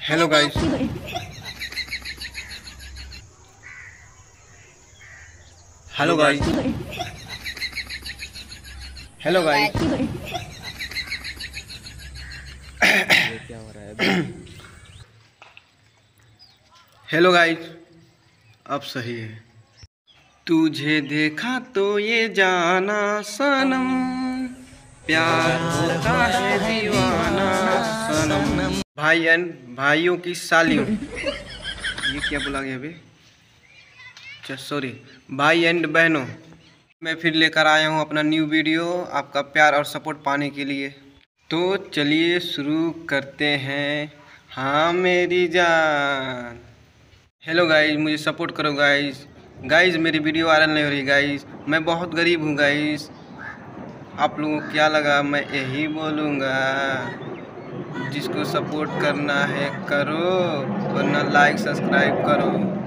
Hello guys. Hello guys. Hello guys. ये क्या हो रहा है अभी? Hello guys. अब सही है। तुझे देखा तो ये जाना सनम, प्यार होता है दीवाना सनम। भाई एंड भाइयों की सालियों, ये क्या बोला गया अभी? अच्छा सॉरी। भाई एंड बहनों, मैं फिर लेकर आया हूँ अपना न्यू वीडियो आपका प्यार और सपोर्ट पाने के लिए। तो चलिए शुरू करते हैं। हाँ मेरी जान। हेलो गाइस, मुझे सपोर्ट करो गाइस। गाइस मेरी वीडियो वायरल नहीं हो रही गाइस, मैं बहुत गरीब हूँ गाइस। आप लोगों को क्या लगा मैं यही बोलूँगा? जिसको सपोर्ट करना है करो, वरना लाइक सब्सक्राइब करो।